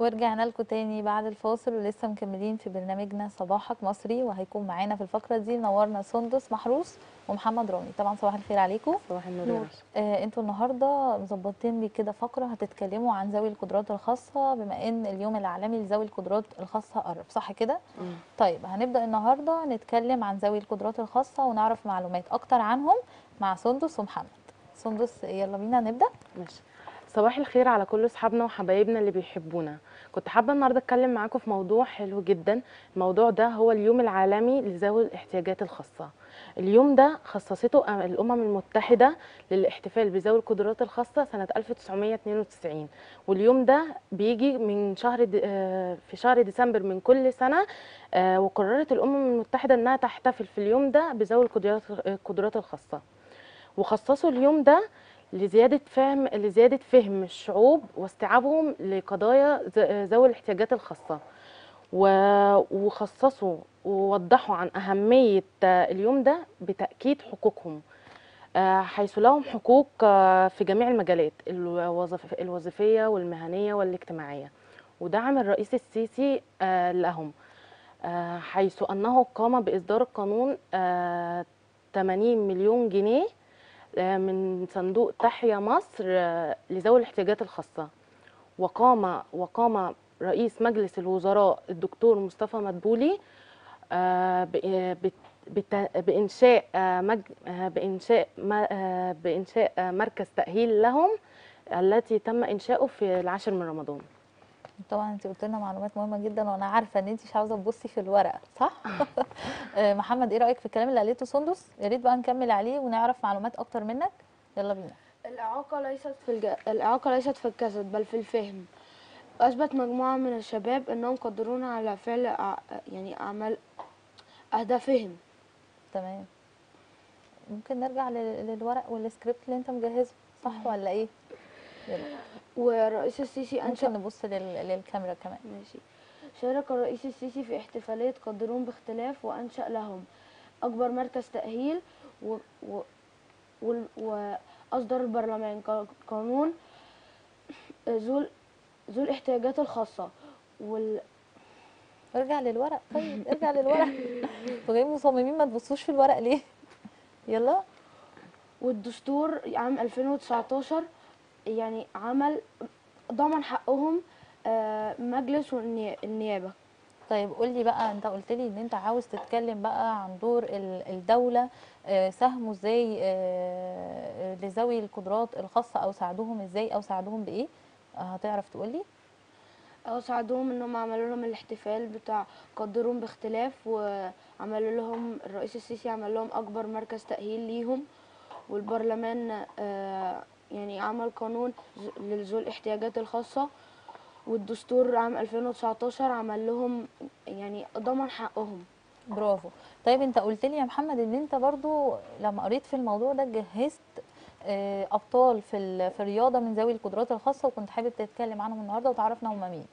ورجعنا لكم تاني بعد الفاصل ولسه مكملين في برنامجنا صباحك مصري، وهيكون معانا في الفقرة دي نورنا سندس محروس ومحمد رامي. طبعا صباح الخير عليكم. صباح النور يا نور. رشا. انتوا النهارده مظبطين لي كده فقرة هتتكلموا عن ذوي القدرات الخاصة، بما ان اليوم العالمي لذوي القدرات الخاصة قرب، صح كده؟ طيب هنبدأ النهارده نتكلم عن ذوي القدرات الخاصة ونعرف معلومات اكتر عنهم مع سندس ومحمد. سندس يلا بينا نبدأ. ماشي. صباح الخير على كل اصحابنا وحبايبنا اللي بيحبونا. كنت حابه النهارده اتكلم معاكم في موضوع حلو جدا. الموضوع ده هو اليوم العالمي لذوي الاحتياجات الخاصه. اليوم ده خصصته الامم المتحده للاحتفال بذوي القدرات الخاصه سنه 1992، واليوم ده بيجي من في شهر ديسمبر من كل سنه. وقررت الامم المتحده انها تحتفل في اليوم ده بذوي القدرات الخاصه، وخصصوا اليوم ده لزيادة فهم الشعوب واستيعابهم لقضايا ذوي الاحتياجات الخاصة. وخصصوا ووضحوا عن أهمية اليوم ده بتأكيد حقوقهم، حيث لهم حقوق في جميع المجالات الوظيفية والمهنية والاجتماعية. ودعم الرئيس السيسي لهم، حيث أنه قام بإصدار قانون 80 مليون جنيه من صندوق تحيا مصر لذوي الاحتياجات الخاصة. وقام رئيس مجلس الوزراء الدكتور مصطفى مدبولي بإنشاء مركز تأهيل لهم، التي تم إنشاؤه في 10 من رمضان. طبعا انت قلت لنا معلومات مهمه جدا، وانا عارفه ان انت مش عاوزه تبصي في الورقه، صح؟ محمد ايه رايك في الكلام اللي قالته سندس؟ يا ريت بقى نكمل عليه ونعرف معلومات اكتر منك. يلا بينا. الإعاقة ليست في الجسد بل في الفهم. أثبت مجموعة من الشباب أنهم قادرون على فعل أعمال أهدافهم. تمام. ممكن نرجع للورق والسكريبت اللي انت مجهزه، صح ولا ايه؟ يلا. والرئيس السيسي أنشأ. ممكن نبص للكاميرا كمان. ماشي. شارك الرئيس السيسي في احتفالية قادرون باختلاف، وأنشأ لهم أكبر مركز تأهيل، و... و... وأصدر البرلمان قانون ذو الاحتياجات الخاصة. ارجع للورق، طيب ارجع للورق. انتوا جايين مصممين ما تبصوش في الورق ليه؟ يلا. والدستور عام 2019 ضمن حقهم مجلس النيابة. طيب قولي بقى، انت قلت لي ان انت عاوز تتكلم بقى عن دور الدولة، ساهموا ازاي لذوي القدرات الخاصة، او ساعدوهم ازاي، او ساعدوهم بايه؟ هتعرف تقولي؟ أو ساعدوهم انهم عملوا لهم الاحتفال بتاع قدرون باختلاف، وعملوا لهم الرئيس السيسي عمل لهم اكبر مركز تأهيل ليهم. والبرلمان عمل قانون لذوي الاحتياجات الخاصة. والدستور عام 2019 عمل لهم ضمن حقهم. برافو. طيب انت قلت لي يا محمد ان انت برضو لما قريت في الموضوع ده جهزت ابطال في الرياضه من ذوي القدرات الخاصه، وكنت حابب تتكلم عنهم النهارده وتعرفنا هم مين.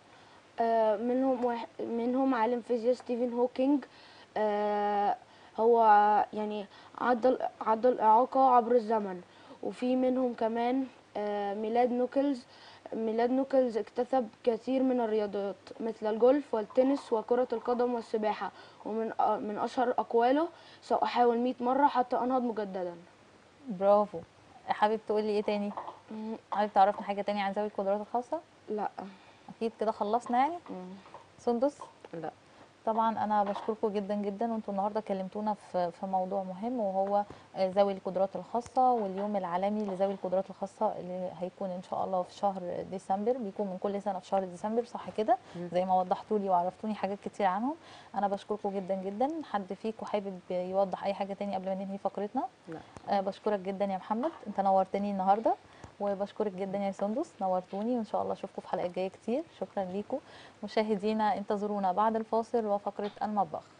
منهم عالم فيزياء ستيفن هوكينج. هو عدى الإعاقة عبر الزمن. وفي منهم كمان ميلاد نوكلز اكتسب كثير من الرياضات مثل الجولف والتنس وكرة القدم والسباحة. ومن أشهر أقواله: سأحاول 100 مرة حتى أنهض مجددا. برافو. حابب تقولي ايه تاني؟ حابب تعرفنا حاجه تاني عن ذوي القدرات الخاصه؟ لا. اكيد كده خلصنا يعني. سندس؟ لا. طبعا انا بشكركم جدا جدا، وانتم النهارده كلمتونا في موضوع مهم، وهو ذوي القدرات الخاصه واليوم العالمي لذوي القدرات الخاصه اللي هيكون ان شاء الله في شهر ديسمبر. بيكون من كل سنه في شهر ديسمبر، صح كده؟ زي ما وضحتوا لي وعرفتوني حاجات كتير عنهم. انا بشكركم جدا جدا. حد فيكم حابب يوضح اي حاجه تاني قبل ما ننهي فقرتنا؟ لا. بشكرك جدا يا محمد، انت نورتني النهارده. وبشكرك جدا يا سندس، نورتوني، وان شاء الله اشوفكم في حلقات جايه كتير. شكرا ليكم. مشاهدينا انتظرونا بعد الفاصل وفقره المطبخ.